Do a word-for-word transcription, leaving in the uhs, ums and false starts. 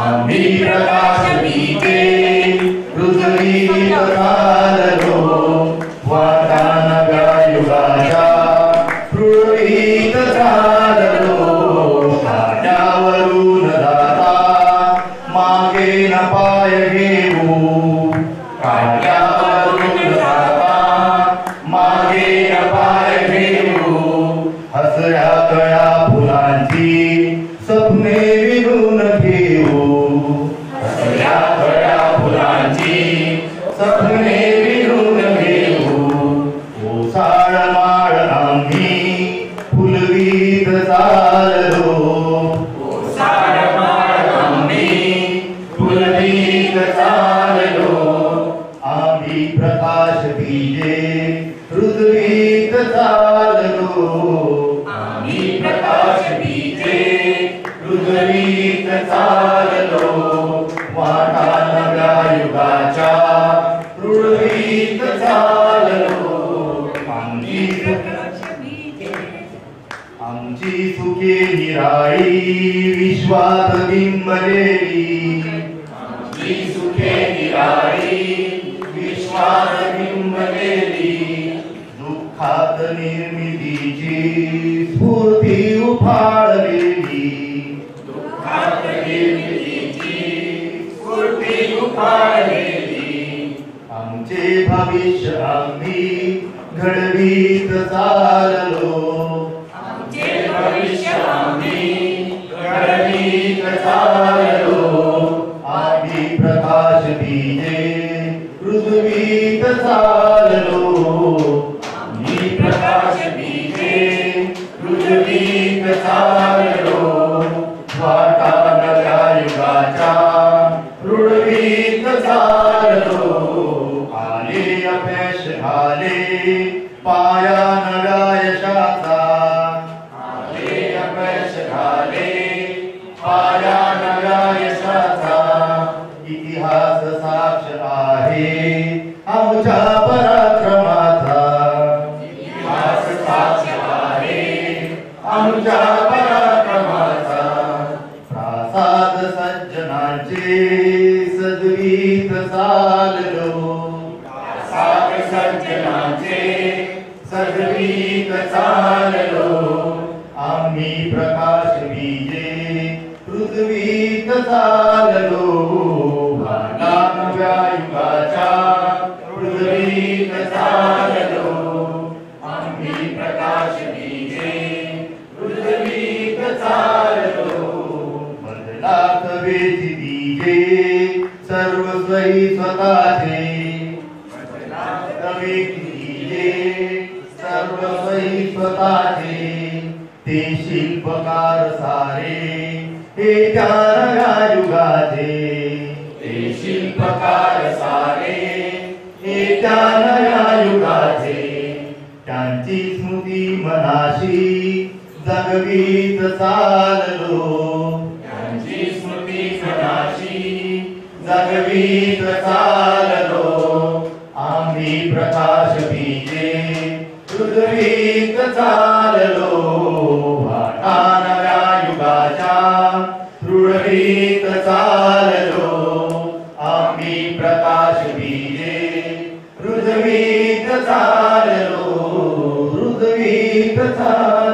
आम्ही प्रकाश बीजे रुजवीत चाललो वाटा नव्या युगाच्या रुळवीत चाललो काट्यावरून जाता मागे न पाय घेऊ काट्यावरून जाता मागे न पाय घेऊ हसऱ्या कळ्या फुलांची स्वप्ने विणून घेऊ हसऱ्या कळ्या फुलांची स्वप्ने विणून घेऊ ओसाळ माळ आम्ही फुलवीत चाललो ओसाळ माळ आम्ही फुलवीत चाललो आम्ही प्रकाश बीजे रुजवीत चाललो आम्ही प्रकाश बीजे रुजवीत चाललो वाटा नव्या युगाच्या रुळवीत चाललो आमची आमची सुखे निराळी विश्वात बिंबलेली आमची सुखे निराळी विश्वात बिंबलेली दुःखात निर्मितीची स्फूर्ती उफाळलेली दुःखात निर्मितीची स्फूर्ती उफाळलेली आमचे भविष्य आम्ही घडवीत चाललो आमचे भविष्य आम्ही घडवीत चाललो आम्ही प्रकाश बीजे रुजवीत चाललो आम्ही प्रकाश बीजे रुजवीत चाललो वाटा नव्या युगाच्या रुळवीत चाललो आले अपयश आले पाया नव्या यशाचा आले अपयश आले पाया नव्या यशाचा इतिहास साक्ष आहे आमच्या पराक्रमाचा इतिहास साक्ष आहे आमच्या पराक्रमाचा प्रासाद सज्जनांचे सजवीत चाललो प्रासाद सज्जनांचे सजवीत चाललो आम्ही प्रकाश बीजे रुजवीत चाललो वाटा नव्या युगाच्या रुजवीत चाललो आम्ही प्रकाश बीजे रुजवीत चाललो बदलात वेची बीजे सर्व स्वई स्वतःचे बदलात वेची बीजे सर्व स्वई स्वतःचे ते शिल्पकार सारे हे त्या नव्या युगाचे ते शिल्पकार सारे हे त्या नव्या युगाचे त्यांची स्मृती मनाशी जगवीत चाललो त्यांची स्मृती मनाशी जगवीत चाललो आम्ही प्रकाश बीजे रुजवीत चाललो वाटा नव्या युगाच्या रुळवीत चाललो आम्ही प्रकाश बीजे रुजवीत चाललो रुजवीत चाललो